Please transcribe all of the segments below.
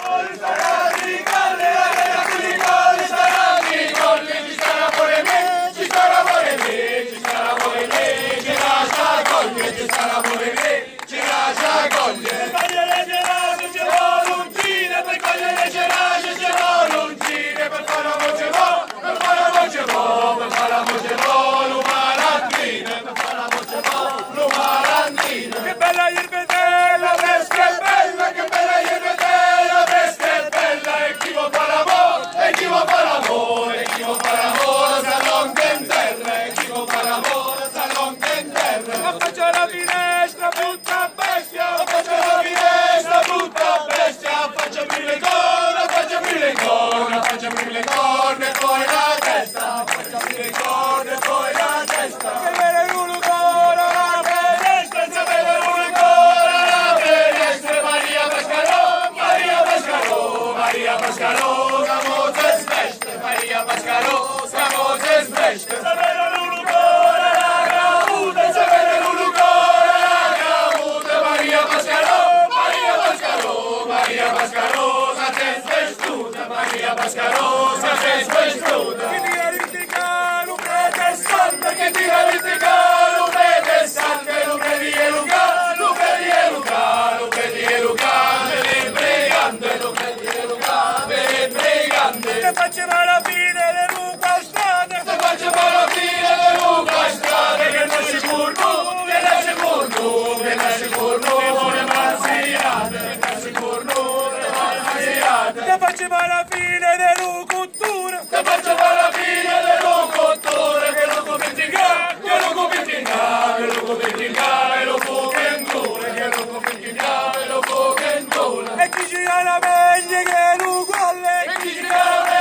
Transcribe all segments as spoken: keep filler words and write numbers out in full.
Faceva la fine le Luca strade, se faceva la fine le Luca strade, che nasce curno, che nasce curno, che nasce curno, che vuole marziate, che nasce curno, che vuole marziate, che faceva la fine le Lucutture, che faceva la fine le Lucutture, che lo commentica, che lo commentica, che lo commentica, e lo fu che indure, che lo commentica, e lo fu che indure, e chi ci ha la meglio che l'uguale, e chi ci ha la meglio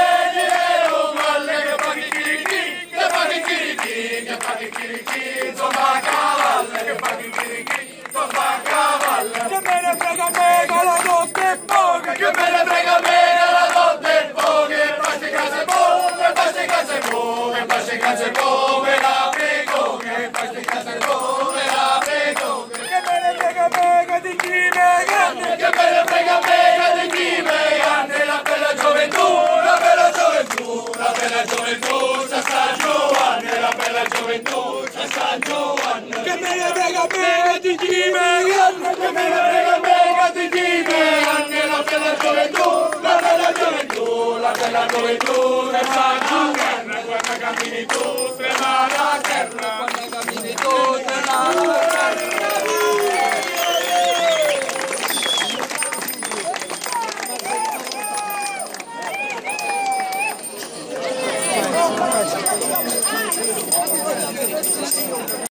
che fa chi chirichi, insomma a cavallo, che fa chi chirichi, insomma a cavallo. Che me ne frega a me che la notte è poca, che me ne frega a me che la notte è poca, che pace case po, che pace case po, che pace case po, me la prego, che pace case po, me la prego. Che me ne frega a me che di chi me grande, che me ne frega a me che di chi me grande, la bella gioventù, la bella gioventù, la bella gioventù, sa San Giovanni, la bella gioventù, sa San Giovanni. Che me ne frega a me che di chi me grande, che me ne frega a me che di chi me grande, la bella gioventù, la bella gioventù, la bella gioventù, sa San Giovanni. Quando cammini tu, trema la terra, quando cammini tu, trema la terra.